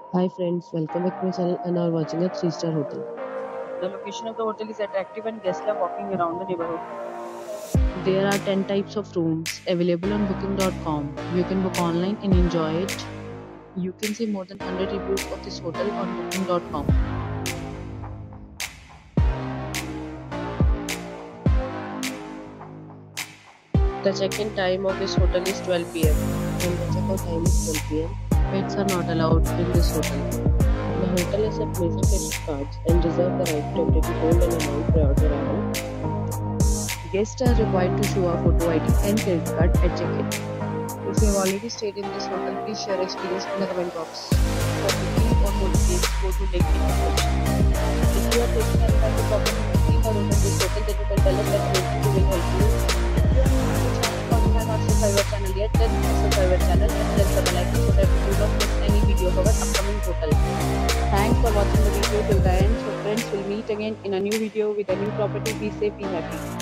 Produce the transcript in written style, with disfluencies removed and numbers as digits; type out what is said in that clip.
Hi friends, welcome back to my channel and are watching a 3-star hotel. The location of the hotel is attractive and guests love walking around the neighborhood. There are 10 types of rooms available on booking.com. You can book online and enjoy it. You can see more than 100 reviews of this hotel on booking.com. The check-in time of this hotel is 12 p.m. and the check-out time is 12 p.m. Pets are not allowed in this hotel. The hotel accepts major credit cards and reserves the right to temporarily hold an amount prior to arrival. Guests are required to show a photo ID and credit card at check-in. If you have already stayed in this hotel, please share your experience in the comment box. For booking or more details, go to link in the description. If you are facing any kind of problem in booking a room in this hotel, then you can tell us that we will help you. If you are new to the channel or you have not subscribed our channel yet, then please subscribe our channel and press the bell icon so that you do not miss any video of our upcoming hotel. Thanks for watching the video till the end. So friends, will meet again in a new video with a new property. Be safe, be happy.